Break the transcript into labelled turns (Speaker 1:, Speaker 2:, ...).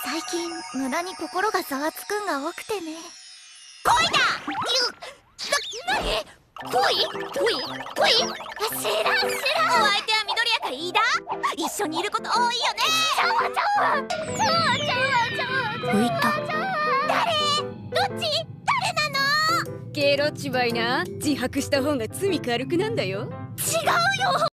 Speaker 1: 最近村に心がざわつくんが多くてね。
Speaker 2: 恋だ！なに？恋？
Speaker 1: 知らん。
Speaker 2: お相手は緑谷か飯田？一緒にいること多いよね。
Speaker 1: 浮いた。
Speaker 2: 誰？どっち？誰なの？
Speaker 3: ゲロっちばいな。自白した方が罪軽くなんだよ。
Speaker 2: 違うよ。